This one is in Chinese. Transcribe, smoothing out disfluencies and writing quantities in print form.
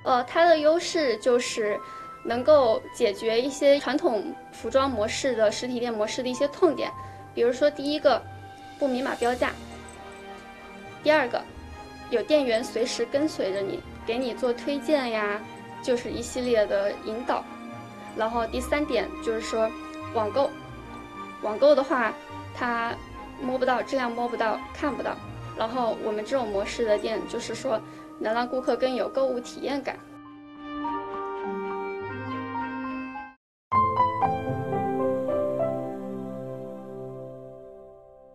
它的优势就是能够解决一些传统服装模式的实体店模式的一些痛点，比如说第一个，不明码标价；第二个，有店员随时跟随着你，给你做推荐呀，就是一系列的引导。然后第三点就是说网购，网购的话，它摸不到，质量摸不到，看不到。然后我们这种模式的店，就是说能让顾客更有购物体验感。